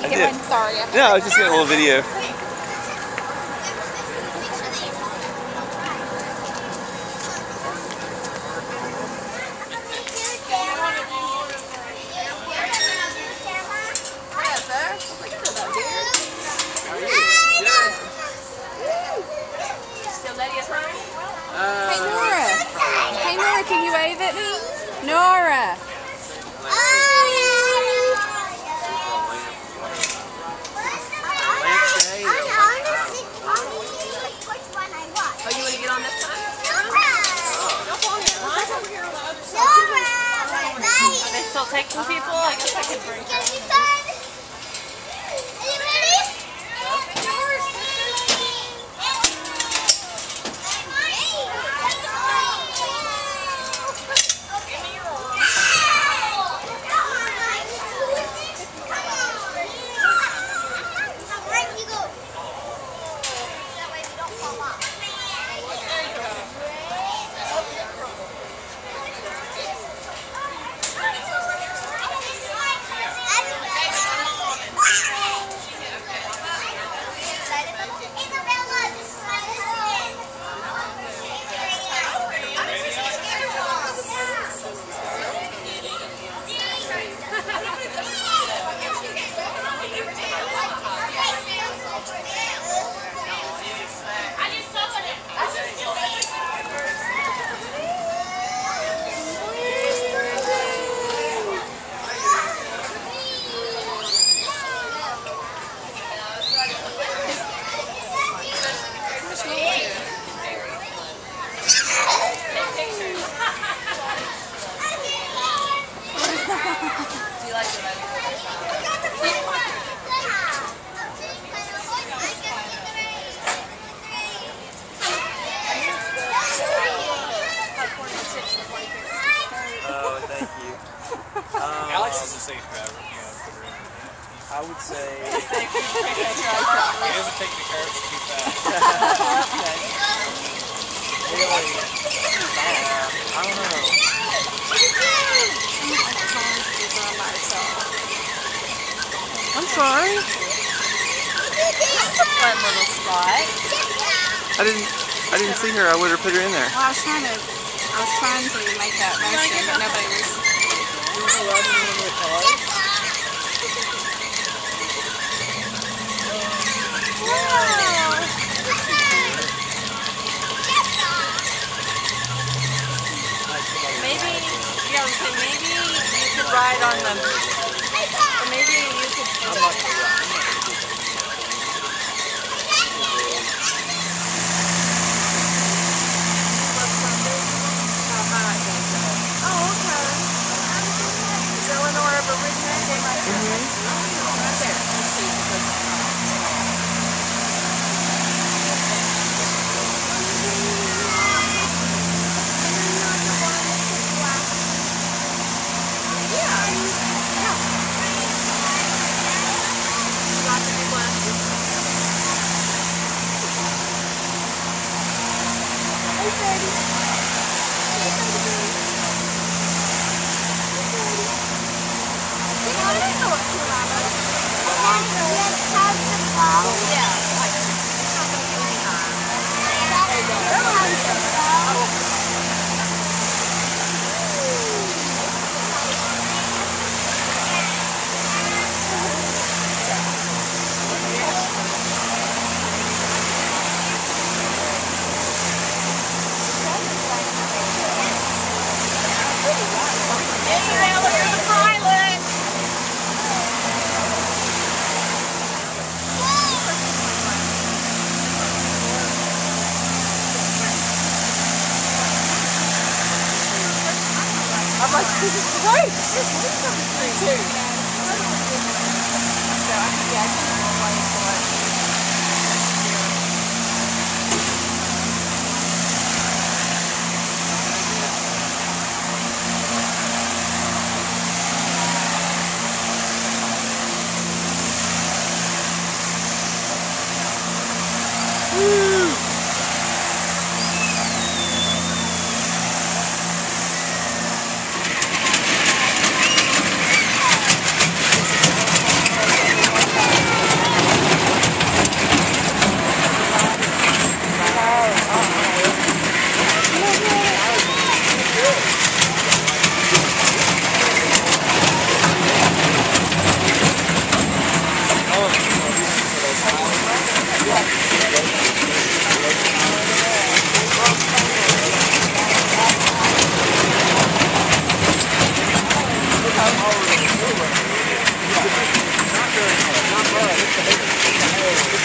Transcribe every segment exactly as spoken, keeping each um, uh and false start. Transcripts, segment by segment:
I did. Sorry. No, I was just getting a little video. Hey Nora. Hey Nora, can you wave at me? Nora. Oh, you want to get on this side? Are they still taking people? I guess I could bring her. Alex is a safe driver. I would say. He doesn't take the curves too fast. Really? Uh, I don't know. I'm sorry. That's a fun little spot. I didn't. I didn't see her. I would have put her in there. Well, I was trying to. I was trying to make that motion, but nobody was. Maybe, yeah, I was saying maybe you could ride on them, or maybe you could. I'm not sure. Oh, okay. Is Eleanor ever ridden that? Mm-hmm. Right there. Let's see if it goes. I'm like, this is great! This is coming through too! So, yeah, I think I'm waiting for it.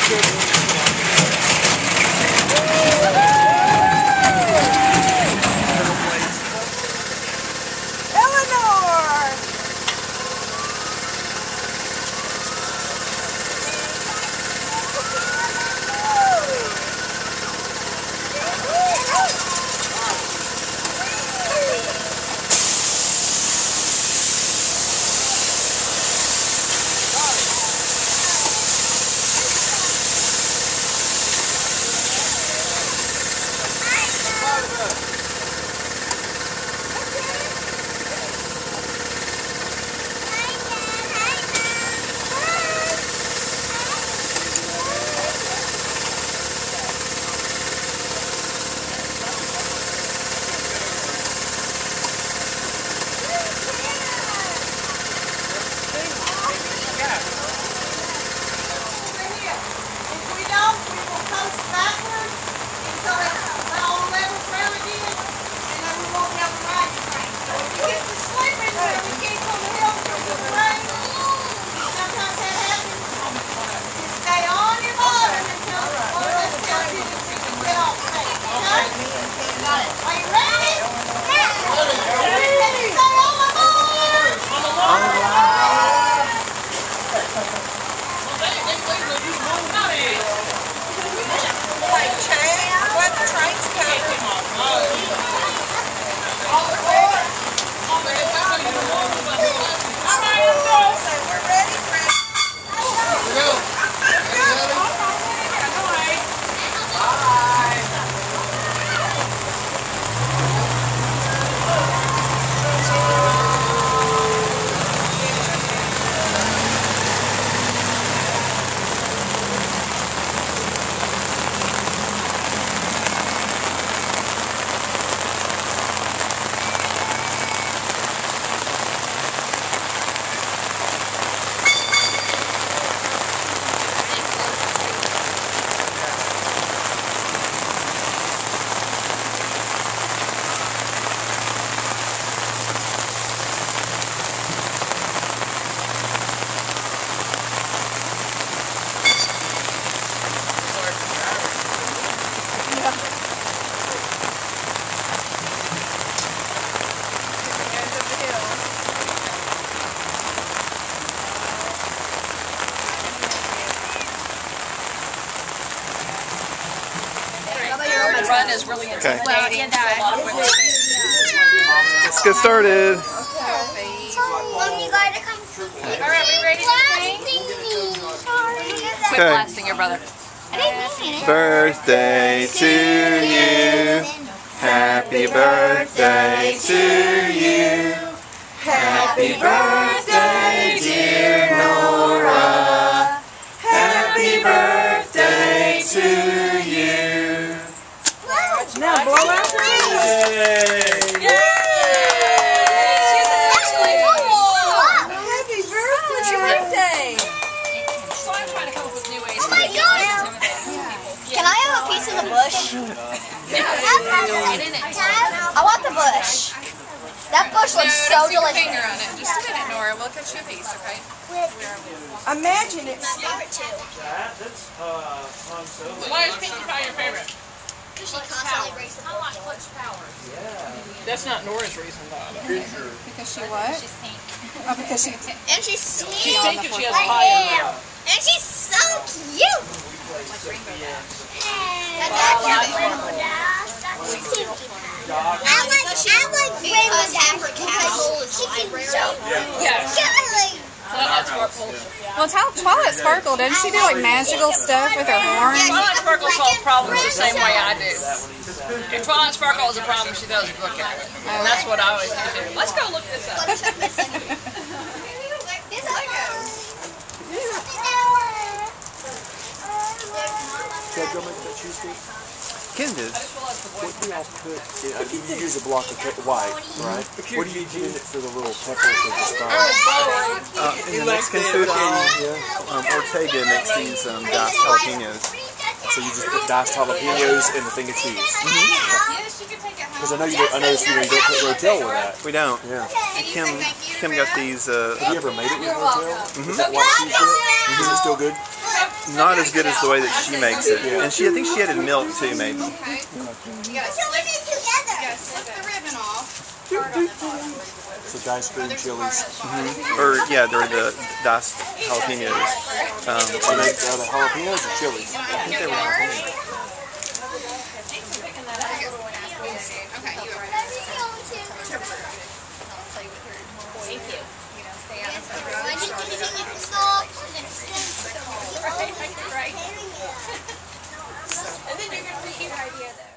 Run is really intimidating. Well, yeah, Let's get started. Alright, we ready to sing? Quit Okay. blasting your brother. Birthday to you. Happy birthday to you. Happy birthday, dear Nora. Happy birthday to you. Now blow out the Yay! Happy birthday! It's your birthday. So I'm trying to come up with new ways Oh to my make it God. less intimidating. Can I have a piece of the bush? I want the bush. That bush looks No, so don't stick your delicious. finger on it. Just a minute, Nora. We'll cut you a piece, okay? Imagine it. Why is Pinkie Pie your favorite? She constantly breaks the bush. That's not Nora's reason, though. Because she what? She's pink. Oh, because she... And she's so She's cute. pink and she has I pie in her am. And she's so cute. That's Rainbow Dash. That's Pinkie Pie. I like, I like Rainbow Dash because she can so Yes. cuddly. Twilight Sparkle. Well, tell Twilight Sparkle, didn't she do like magical stuff with her horn? Twilight Sparkle solves problems the same way I do. If Twilight Sparkle has a problem, she doesn't look at it. And that's what I always do too. Let's go look this up. Should I go make that cheesecake? Ken did. What do y'all put? In, uh, you use a block of pe- white, right? What do you do in it for the little peppers or the spice? Uh, in the Mexican food hall, um, Ortega makes these um, diced jalapenos. So you just put diced jalapenos and a thing of cheese. Because I know you don't, I noticed you, know, you don't put Rotel with that. We don't. Yeah. Kim, Kim got these. Uh, Have you ever made it with Rotel? Is that white cheese yet? Is it still good? not as good as the way that she makes it. And she, I think she added milk too, maybe. Okay. You gotta slip, you gotta slip the ribbon off. So diced green chilies. Mm-hmm. Or yeah, they're the diced jalapenos. Um, Are they are the jalapenos or chilies? I think they were jalapenos. Okay, you over. Thank you. Right. And then you're going to repeat your idea though.